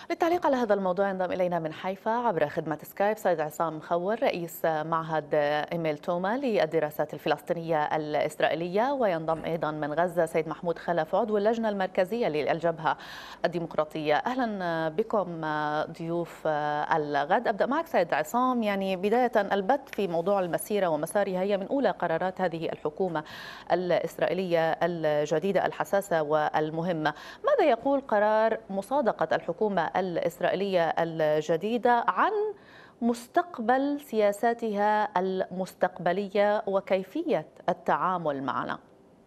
للتعليق على هذا الموضوع ينضم إلينا من حيفا عبر خدمة سكايب سيد عصام مخور رئيس معهد إيميل توما للدراسات الفلسطينية الإسرائيلية، وينضم أيضا من غزة سيد محمود خلف عضو اللجنة المركزية للجبهة الديمقراطية. أهلا بكم ضيوف الغد. أبدأ معك سيد عصام، يعني بداية البت في موضوع المسيرة ومسارها هي من أولى قرارات هذه الحكومة الإسرائيلية الجديدة الحساسة والمهمة. ماذا يقول قرار مصادقة الحكومة الإسرائيلية الجديدة عن مستقبل سياساتها المستقبلية وكيفية التعامل معنا؟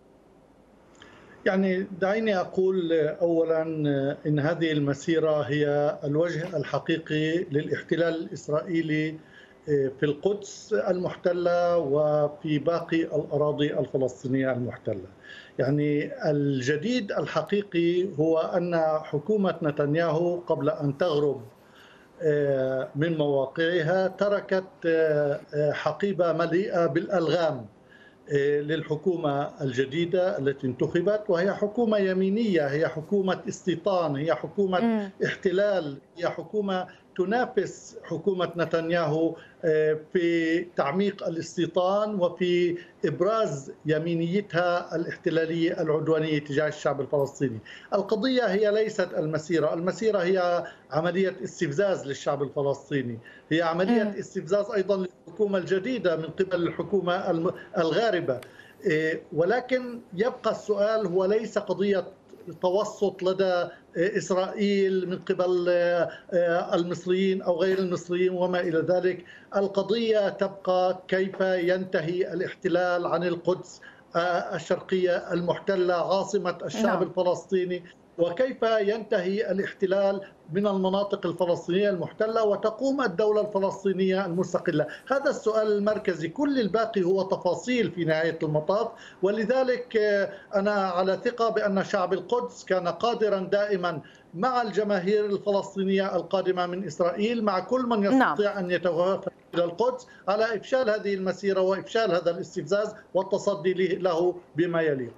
يعني دعيني أقول أولا إن هذه المسيرة هي الوجه الحقيقي للاحتلال الإسرائيلي في القدس المحتلة وفي باقي الأراضي الفلسطينية المحتلة. يعني الجديد الحقيقي هو أن حكومة نتنياهو قبل أن تغرب من مواقعها تركت حقيبة مليئة بالألغام للحكومة الجديدة التي انتخبت، وهي حكومة يمينية، هي حكومة استيطان، هي حكومة احتلال، هي حكومة تنافس حكومة نتنياهو في تعميق الاستيطان وفي إبراز يمينيتها الاحتلالية العدوانية تجاه الشعب الفلسطيني. القضية هي ليست المسيرة هي عملية استفزاز للشعب الفلسطيني، هي عملية استفزاز أيضا للحكومة الجديدة من قبل الحكومة الغاربة. ولكن يبقى السؤال هو ليس قضية توسط لدى إسرائيل من قبل المصريين أو غير المصريين وما إلى ذلك. القضية تبقى كيف ينتهي الاحتلال عن القدس الشرقية المحتلة عاصمة الشعب الفلسطيني، وكيف ينتهي الاحتلال من المناطق الفلسطينية المحتلة وتقوم الدولة الفلسطينية المستقلة. هذا السؤال المركزي، كل الباقي هو تفاصيل في نهاية المطاف. ولذلك أنا على ثقة بأن شعب القدس كان قادرا دائما مع الجماهير الفلسطينية القادمة من إسرائيل، مع كل من يستطيع أن يتوافد إلى القدس، على إفشال هذه المسيرة وإفشال هذا الاستفزاز والتصدي له بما يليق.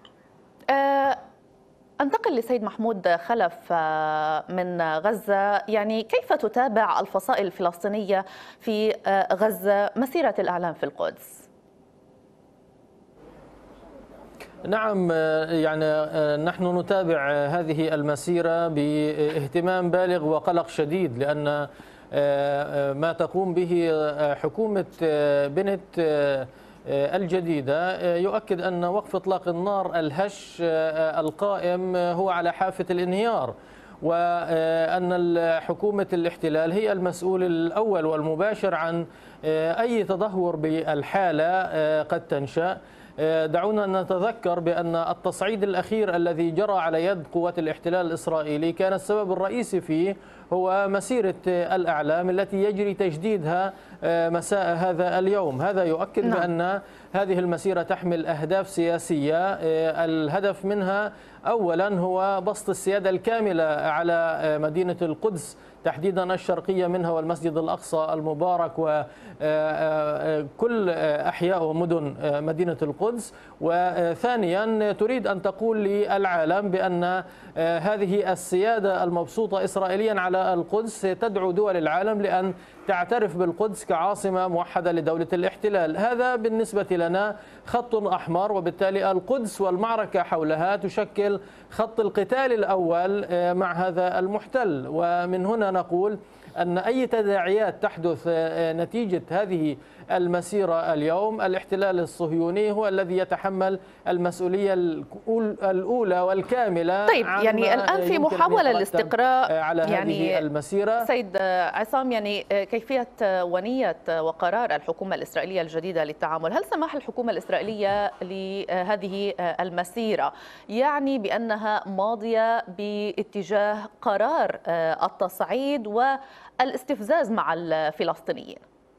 أنتقل لسيد محمود خلف من غزة، يعني كيف تتابع الفصائل الفلسطينية في غزة مسيرة الإعلام في القدس؟ نعم، يعني نحن نتابع هذه المسيرة باهتمام بالغ وقلق شديد، لأن ما تقوم به حكومة بنت الجديدة يؤكد أن وقف إطلاق النار الهش القائم هو على حافة الانهيار، وأن حكومة الاحتلال هي المسؤول الأول والمباشر عن أي تدهور بالحالة قد تنشأ. دعونا نتذكر بأن التصعيد الأخير الذي جرى على يد قوات الاحتلال الإسرائيلي كان السبب الرئيسي فيه هو مسيرة الأعلام التي يجري تجديدها مساء هذا اليوم. هذا يؤكد بأن هذه المسيرة تحمل أهداف سياسية، الهدف منها أولا هو بسط السيادة الكاملة على مدينة القدس تحديدا الشرقية منها والمسجد الأقصى المبارك وكل أحياء ومدن مدينة القدس. وثانيا تريد أن تقول للعالم بأن هذه السيادة المبسوطة إسرائيليا على القدس تدعو دول العالم لأن تعترف بالقدس كعاصمة موحدة لدولة الاحتلال. هذا بالنسبة لنا خط أحمر، وبالتالي القدس والمعركة حولها تشكل خط القتال الأول مع هذا المحتل. ومن هنا نقول أن أي تداعيات تحدث نتيجة هذه المسيرة اليوم، الاحتلال الصهيوني هو الذي يتحمل المسؤولية الأولى والكاملة. طيب، يعني الآن في محاولة لاستقراء على يعني هذه المسيرة. سيد عصام، يعني كيفية ونية وقرار الحكومة الإسرائيلية الجديدة للتعامل، هل سمح الحكومة الإسرائيلية لهذه المسيرة يعني بأنها ماضية باتجاه قرار التصعيد والاستفزاز مع الفلسطينيين؟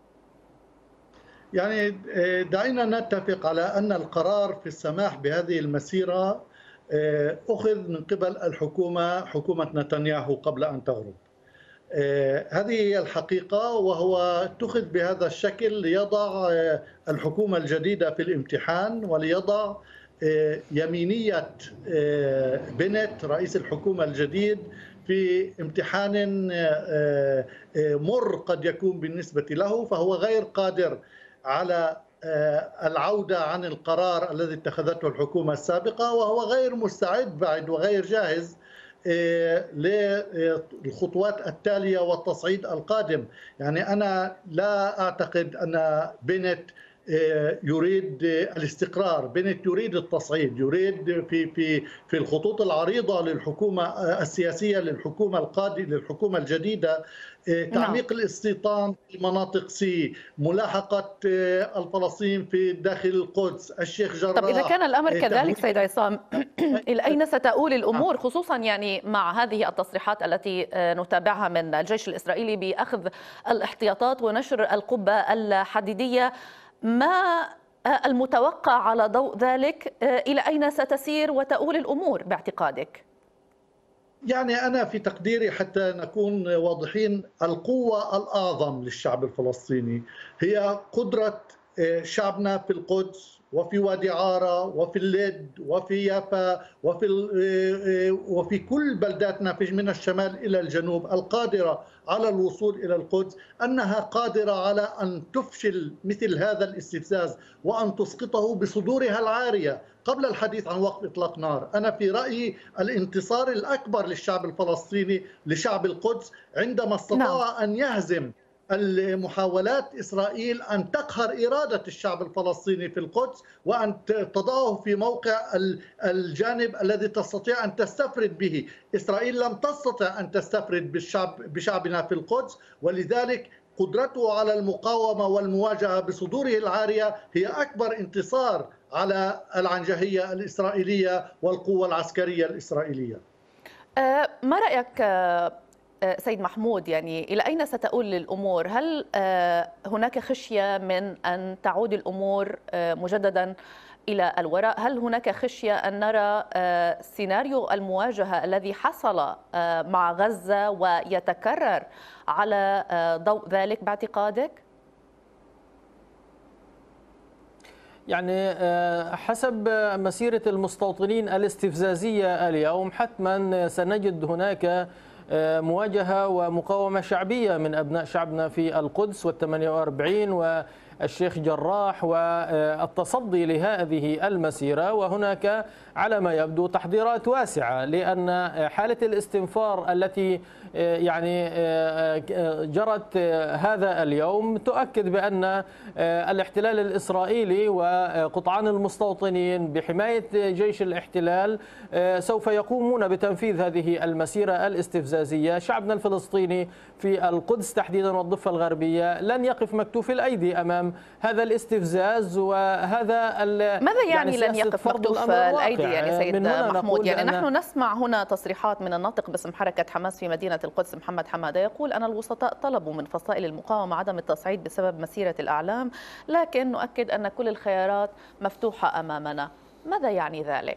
يعني دعينا نتفق على أن القرار في السماح بهذه المسيرة أخذ من قبل حكومة نتنياهو قبل أن تغرب. هذه هي الحقيقة، وهو اتخذ بهذا الشكل ليضع الحكومة الجديدة في الامتحان وليضع يمينية بنت رئيس الحكومة الجديد في امتحان مر قد يكون بالنسبة له، فهو غير قادر على العودة عن القرار الذي اتخذته الحكومة السابقة، وهو غير مستعد بعد وغير جاهز للخطوات التالية والتصعيد القادم. يعني أنا لا أعتقد أن بنت يريد الاستقرار، بنت يريد التصعيد، يريد في الخطوط العريضة للحكومة السياسية للحكومة القادمة للحكومة الجديدة تعميق الاستيطان في مناطق سي، ملاحقة الفلسطينيين في داخل القدس، الشيخ جراح. طب إذا كان الأمر كذلك سيد عصام، إلى أين ستؤول الأمور، خصوصا يعني مع هذه التصريحات التي نتابعها من الجيش الإسرائيلي بأخذ الاحتياطات ونشر القبة الحديدية؟ ما المتوقع على ضوء ذلك؟ إلى أين ستسير وتؤول الأمور باعتقادك؟ يعني أنا في تقديري حتى نكون واضحين، القوة الأعظم للشعب الفلسطيني هي قدرة شعبنا في القدس وفي وادي عارة وفي اللد وفي يافا وفي كل بلداتنا من الشمال إلى الجنوب القادرة على الوصول إلى القدس، أنها قادرة على أن تفشل مثل هذا الاستفزاز وأن تسقطه بصدورها العارية قبل الحديث عن وقف إطلاق نار. أنا في رأيي الانتصار الأكبر للشعب الفلسطيني لشعب القدس عندما استطاع أن يهزم المحاولات إسرائيل أن تقهر إرادة الشعب الفلسطيني في القدس وأن تضعه في موقع الجانب الذي تستطيع أن تستفرد به. إسرائيل لم تستطع أن تستفرد بشعبنا في القدس، ولذلك قدرته على المقاومة والمواجهة بصدوره العارية هي أكبر انتصار على العنجهية الإسرائيلية والقوة العسكرية الإسرائيلية. ما رأيك سيد محمود، يعني إلى أين ستؤول الأمور؟ هل هناك خشية من أن تعود الأمور مجددا إلى الوراء؟ هل هناك خشية أن نرى سيناريو المواجهة الذي حصل مع غزة ويتكرر على ضوء ذلك باعتقادك؟ يعني حسب مسيرة المستوطنين الاستفزازية اليوم حتما سنجد هناك مواجهة ومقاومة شعبية من أبناء شعبنا في القدس وال48 والشيخ جراح والتصدي لهذه المسيرة. وهناك على ما يبدو تحضيرات واسعة، لأن حالة الاستنفار التي يعني جرت هذا اليوم تؤكد بأن الاحتلال الإسرائيلي وقطعان المستوطنين بحماية جيش الاحتلال سوف يقومون بتنفيذ هذه المسيرة الاستفزازية. شعبنا الفلسطيني في القدس تحديدا والضفة الغربية لن يقف مكتوف الأيدي أمام هذا الاستفزاز وهذا ماذا يعني لن يقف مكتوف الأيدي يعني سيد محمود؟ يعني نحن نسمع هنا تصريحات من الناطق باسم حركة حماس في مدينة القدس محمد حمادة يقول أن الوسطاء طلبوا من فصائل المقاومة عدم التصعيد بسبب مسيرة الأعلام، لكن نؤكد أن كل الخيارات مفتوحة أمامنا. ماذا يعني ذلك؟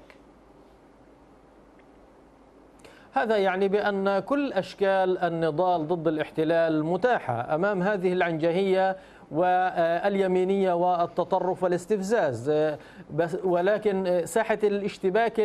هذا يعني بأن كل أشكال النضال ضد الاحتلال متاحة أمام هذه العنجهية واليمينية والتطرف والاستفزاز، ولكن ساحة الاشتباك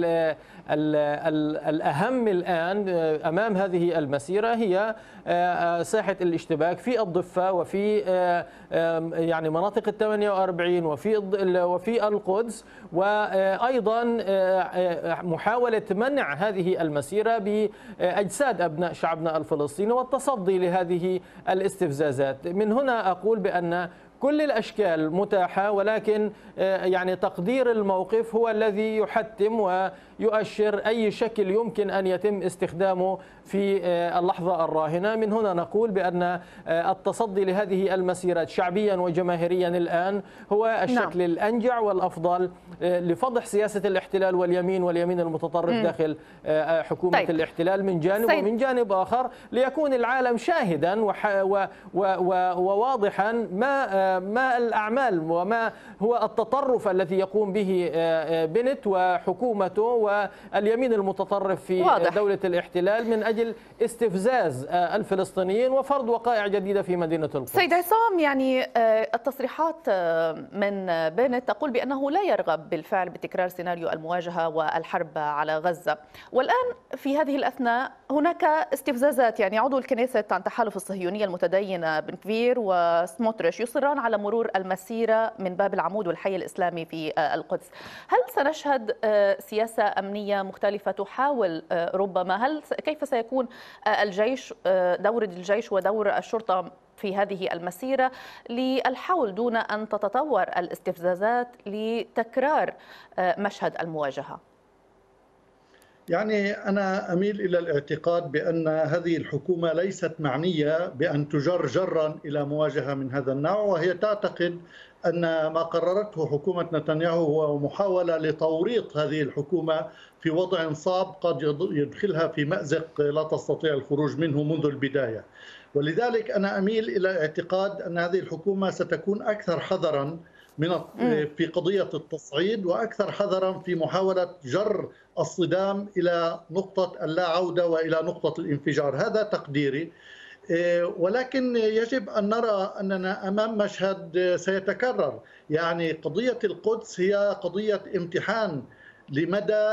الأهم الآن أمام هذه المسيرة هي ساحة الاشتباك في الضفة وفي يعني مناطق ال48 وفي القدس، وأيضا محاولة منع هذه المسيرة بأجساد أبناء شعبنا الفلسطيني والتصدي لهذه الاستفزازات. من هنا أقول بأن كل الأشكال متاحة، ولكن يعني تقدير الموقف هو الذي يحتم ويؤشر أي شكل يمكن أن يتم استخدامه في اللحظة الراهنة. من هنا نقول بأن التصدي لهذه المسيرات شعبيا وجماهيريا الآن هو الشكل الأنجع والأفضل لفضح سياسة الاحتلال واليمين المتطرف داخل حكومة الاحتلال من جانب، ومن جانب آخر ليكون العالم شاهدا وواضحا ما الأعمال وما هو التطرف الذي يقوم به بنت وحكومته واليمين المتطرف في واضح. دولة الاحتلال من أجل استفزاز الفلسطينيين وفرض وقائع جديدة في مدينة القدس. سيد عصام، يعني التصريحات من بنت تقول بأنه لا يرغب بالفعل بتكرار سيناريو المواجهة والحرب على غزة، والآن في هذه الأثناء هناك استفزازات. يعني عضو الكنيسة عن تحالف الصهيونية المتدينة بن كفير وسموتريش يصران على مرور المسيرة من باب العمود والحي الإسلامي في القدس. هل سنشهد سياسة أمنية مختلفة تحاول ربما كيف سيكون الجيش، دور الجيش ودور الشرطة في هذه المسيرة للحول دون أن تتطور الاستفزازات لتكرار مشهد المواجهة؟ يعني أنا أميل إلى الاعتقاد بأن هذه الحكومة ليست معنية بأن تجر جرا إلى مواجهة من هذا النوع، وهي تعتقد أن ما قررته حكومة نتنياهو هو محاولة لتوريط هذه الحكومة في وضع صعب قد يدخلها في مأزق لا تستطيع الخروج منه منذ البداية. ولذلك أنا أميل إلى اعتقاد أن هذه الحكومة ستكون أكثر حذرا في قضية التصعيد، وأكثر حذرا في محاولة جر الصدام إلى نقطة اللا عودة وإلى نقطة الانفجار. هذا تقديري، ولكن يجب أن نرى أننا أمام مشهد سيتكرر. يعني قضية القدس هي قضية امتحان لمدى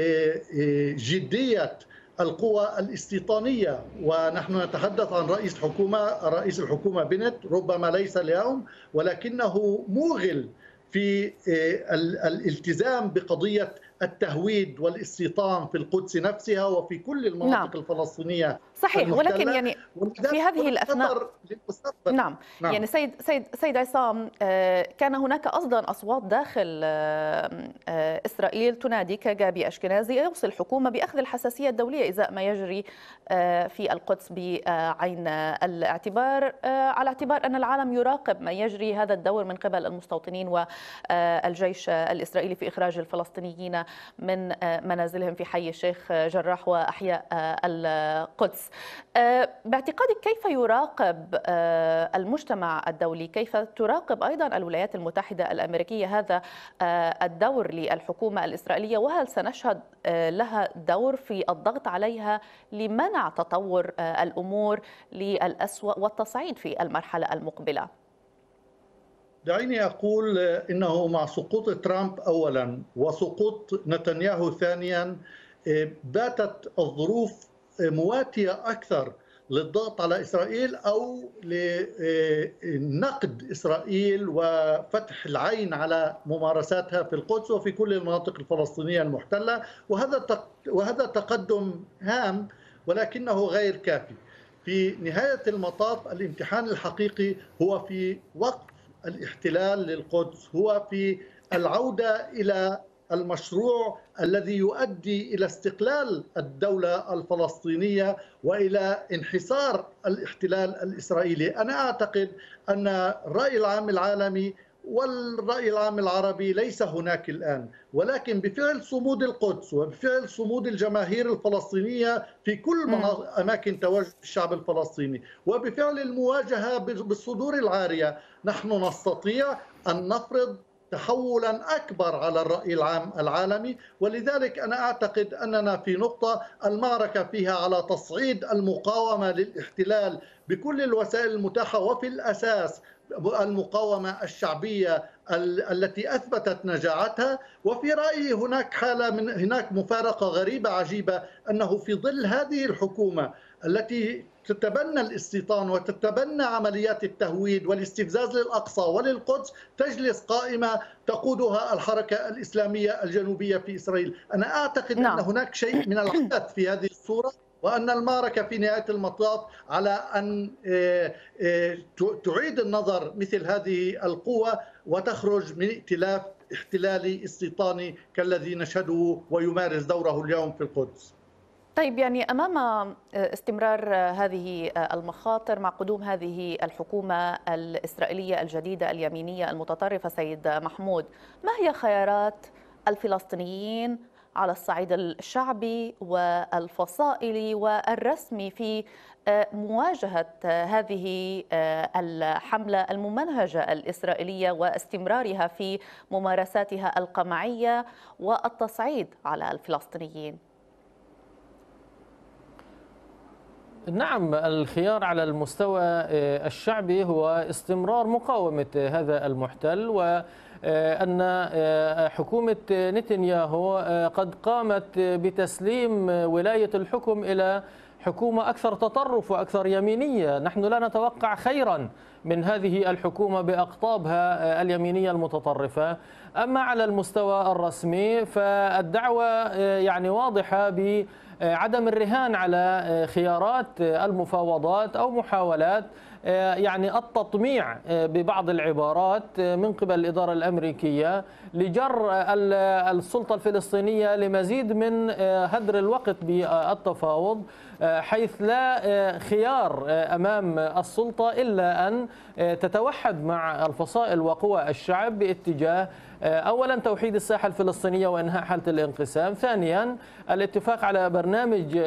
جدية القوى الاستيطانية، ونحن نتحدث عن رئيس الحكومة بنت، ربما ليس اليوم ولكنه موغل في الالتزام بقضية التهويد والاستيطان في القدس نفسها وفي كل المناطق الفلسطينية. صحيح، ولكن يعني في هذه الأثناء نعم يعني سيد عصام، كان هناك أصلا أصوات داخل إسرائيل تنادي كجابي أشكنازي يوصي الحكومة بأخذ الحساسية الدولية إزاء ما يجري في القدس بعين الاعتبار، على اعتبار أن العالم يراقب ما يجري. هذا الدور من قبل المستوطنين والجيش الإسرائيلي في إخراج الفلسطينيين من منازلهم في حي الشيخ جراح وأحياء القدس. باعتقادك كيف يراقب المجتمع الدولي، كيف تراقب أيضا الولايات المتحدة الأمريكية هذا الدور للحكومة الإسرائيلية، وهل سنشهد لها دور في الضغط عليها لمنع تطور الأمور للأسوأ والتصعيد في المرحلة المقبلة؟ دعيني أقول إنه مع سقوط ترامب أولا وسقوط نتنياهو ثانيا باتت الظروف مواتية أكثر للضغط على إسرائيل أو لنقد إسرائيل وفتح العين على ممارساتها في القدس وفي كل المناطق الفلسطينية المحتلة، وهذا تقدم هام ولكنه غير كافي. في نهاية المطاف الامتحان الحقيقي هو في وقف الاحتلال للقدس، هو في العودة إلى المشروع الذي يؤدي إلى استقلال الدولة الفلسطينية وإلى انحسار الاحتلال الإسرائيلي. أنا أعتقد أن الرأي العام العالمي والرأي العام العربي ليس هناك الآن، ولكن بفعل صمود القدس وبفعل صمود الجماهير الفلسطينية في كل أماكن تواجد الشعب الفلسطيني وبفعل المواجهة بالصدور العارية، نحن نستطيع أن نفرض تحولا أكبر على الرأي العام العالمي. ولذلك أنا أعتقد أننا في نقطة المعركة فيها على تصعيد المقاومة للاحتلال بكل الوسائل المتاحة، وفي الأساس المقاومة الشعبية التي أثبتت نجاعتها. وفي رأيي هناك مفارقة غريبة عجيبة، أنه في ظل هذه الحكومة التي تتبنى الاستيطان وتتبنى عمليات التهويد والاستفزاز للأقصى وللقدس تجلس قائمة تقودها الحركة الإسلامية الجنوبية في إسرائيل. أنا أعتقد أن هناك شيء من العبث في هذه الصورة، وأن المعركة في نهاية المطاف على أن تعيد النظر مثل هذه القوة وتخرج من ائتلاف احتلالي استيطاني كالذي نشهده ويمارس دوره اليوم في القدس. طيب، يعني أمام استمرار هذه المخاطر مع قدوم هذه الحكومة الإسرائيلية الجديدة اليمينية المتطرفة، سيد محمود، ما هي خيارات الفلسطينيين على الصعيد الشعبي والفصائلي والرسمي في مواجهة هذه الحملة الممنهجة الإسرائيلية واستمرارها في ممارساتها القمعية والتصعيد على الفلسطينيين؟ نعم، الخيار على المستوى الشعبي هو استمرار مقاومة هذا المحتل، وأن حكومة نتنياهو قد قامت بتسليم ولاية الحكم إلى حكومة أكثر تطرف وأكثر يمينية. نحن لا نتوقع خيرا من هذه الحكومة بأقطابها اليمينية المتطرفة. أما على المستوى الرسمي فالدعوة يعني واضحة بعدم الرهان على خيارات المفاوضات أو محاولات يعني التطميع ببعض العبارات من قبل الإدارة الأمريكية لجر السلطة الفلسطينية لمزيد من هدر الوقت بالتفاوض، حيث لا خيار أمام السلطة إلا أن تتوحد مع الفصائل وقوى الشعب باتجاه أولا توحيد الساحة الفلسطينية وإنهاء حالة الانقسام، ثانيا الاتفاق على برنامج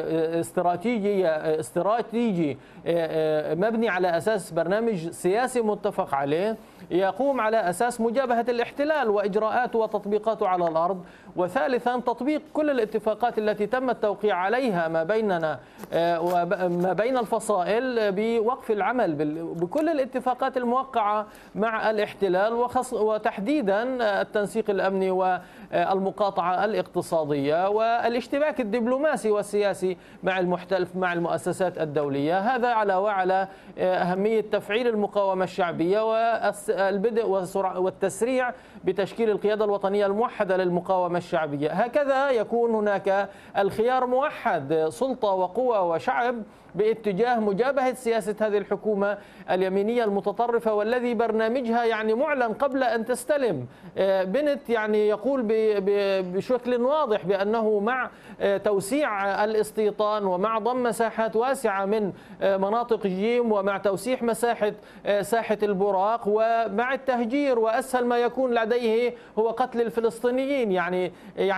استراتيجي مبني على أساس برنامج سياسي متفق عليه يقوم على أساس مجابهة الاحتلال وإجراءاته وتطبيقاته على الأرض، وثالثا تطبيق كل الاتفاقات التي تم التوقيع عليها ما بيننا وما بين الفصائل بوقف العمل بكل الاتفاقات الموقعة مع الاحتلال، وتحديدا التنسيق الأمني والمقاطعة الاقتصادية والاشتباك الدبلوماسي والسياسي مع المحتل مع المؤسسات الدولية. هذا على وعلى أهمية تفعيل المقاومة الشعبية والبدء والتسريع بتشكيل القيادة الوطنية الموحدة للمقاومة الشعبية. هكذا يكون هناك الخيار موحد، سلطة وقوة وشعب باتجاه مجابهة سياسة هذه الحكومة اليمينية المتطرفة، والذي برنامجها يعني معلن قبل أن تستلم. بنت يعني يقول بشكل واضح بأنه مع توسيع الاستيطان ومع ضم مساحات واسعة من مناطق جيم ومع توسيع مساحة ساحة البراق ومع التهجير، وأسهل ما يكون لديه هو قتل الفلسطينيين. يعني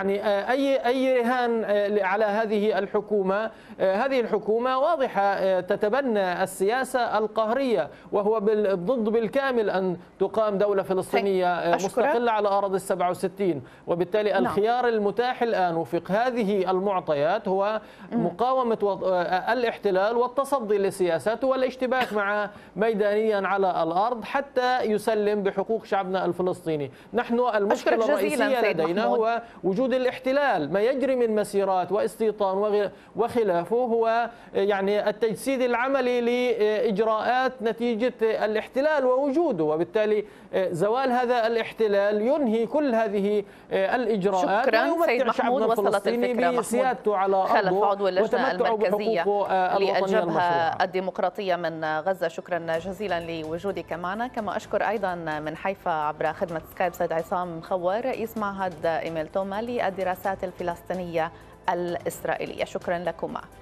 أي رهان على هذه الحكومة. هذه الحكومة واضحة تتبنى السياسة القهرية، وهو ضد بالكامل أن تقام دولة فلسطينية مستقلة على أراضي 67. وبالتالي الخيار المتاح الآن وفق هذه المعطيات هو مقاومة الاحتلال والتصدي لسياساته والاشتباك مع ميدانيا على الأرض حتى يسلم بحقوق شعبنا الفلسطيني. نحن المشكلة الرئيسية لدينا هو وجود الاحتلال. ما يجري من مسيرات واستيطان وخلافه هو يعني التجسيد العملي لإجراءات نتيجة الاحتلال ووجوده، وبالتالي زوال هذا الاحتلال ينهي كل هذه الإجراءات. شكرا سيد محمود. وصلت الفكرة بسيادته على خلف عضو اللجنة المركزية للجبهة الديمقراطية من غزة. شكرا جزيلا لوجودك معنا. كما أشكر أيضا من حيفا عبر خدمة سكايب سيد عصام مخور رئيس معهد إيميل توما للدراسات الفلسطينية الإسرائيلية. شكرا لكما.